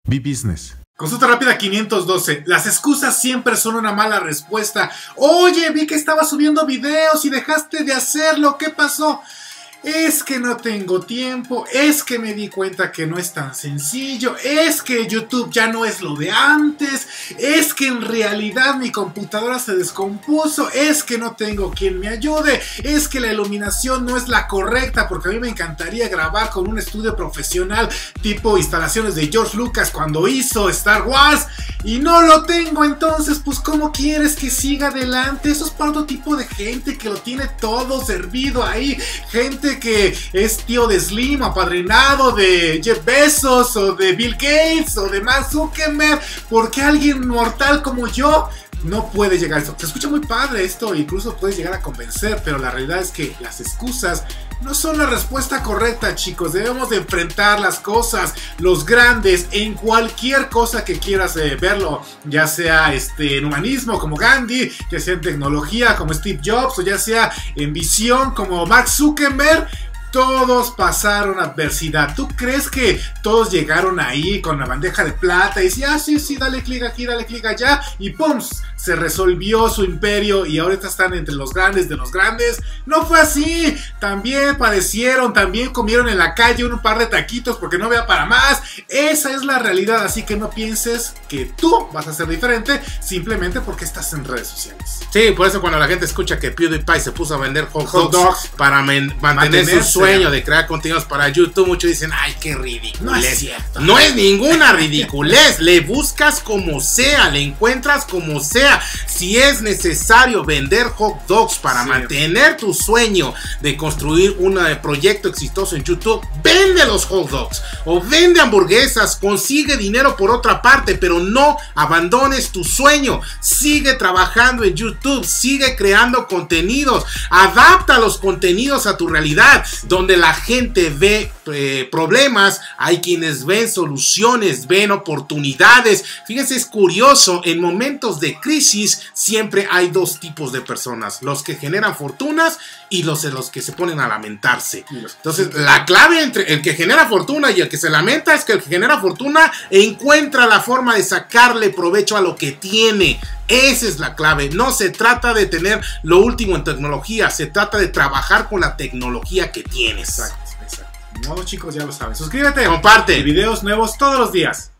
B-Business. Consulta rápida 512. Las excusas siempre son una mala respuesta. Oye, vi que estabas subiendo videos y dejaste de hacerlo. ¿Qué pasó? Es que no tengo tiempo, es que me di cuenta que no es tan sencillo, es que YouTube ya no es lo de antes, es que en realidad mi computadora se descompuso, es que no tengo quien me ayude, es que la iluminación no es la correcta, porque a mí me encantaría grabar con un estudio profesional tipo instalaciones de George Lucas cuando hizo Star Wars y no lo tengo. Entonces pues ¿cómo quieres que siga adelante? Eso es para otro tipo de gente que lo tiene todo servido ahí, gente que es tío de Slim, apadrinado de Jeff Bezos o de Bill Gates o de Mark Zuckerberg, porque alguien mortal como yo no puede llegar a esto. Se escucha muy padre esto, incluso puedes llegar a convencer, pero la realidad es que las excusas no son la respuesta correcta, chicos. Debemos de enfrentar las cosas, los grandes, en cualquier cosa que quieras verlo, ya sea en humanismo como Gandhi, ya sea en tecnología como Steve Jobs, o ya sea en visión como Mark Zuckerberg. Todos pasaron adversidad. ¿Tú crees que todos llegaron ahí con la bandeja de plata y decían, sí, dale clic aquí, dale clic allá y ¡pum! Se resolvió su imperio y ahorita están entre los grandes de los grandes? No fue así. También padecieron, también comieron en la calle un par de taquitos porque no había para más. Esa es la realidad, así que no pienses que tú vas a ser diferente simplemente porque estás en redes sociales. Sí, por eso cuando la gente escucha que PewDiePie se puso a vender hot dogs para mantener su sueño de crear contenidos para YouTube, muchos dicen, ay, qué ridiculez. No es cierto. No es ninguna ridiculez. Le buscas como sea, le encuentras como sea. Si es necesario vender hot dogs para mantener tu sueño de construir un proyecto exitoso en YouTube, vende los hot dogs o vende hamburguesas, consigue dinero por otra parte, pero no abandones tu sueño. Sigue trabajando en YouTube, sigue creando contenidos, adapta los contenidos a tu realidad. Donde la gente ve problemas, hay quienes ven soluciones, ven oportunidades. Fíjense, es curioso, en momentos de crisis siempre hay dos tipos de personas: los que generan fortunas y los que se ponen a lamentarse. Entonces la clave entre el que genera fortuna y el que se lamenta es que el que genera fortuna encuentra la forma de sacarle provecho a lo que tiene. Esa es la clave. No se trata de tener lo último en tecnología, se trata de trabajar con la tecnología que tienes. Exacto. No, chicos, ya lo saben. Suscríbete, comparte. Videos nuevos todos los días.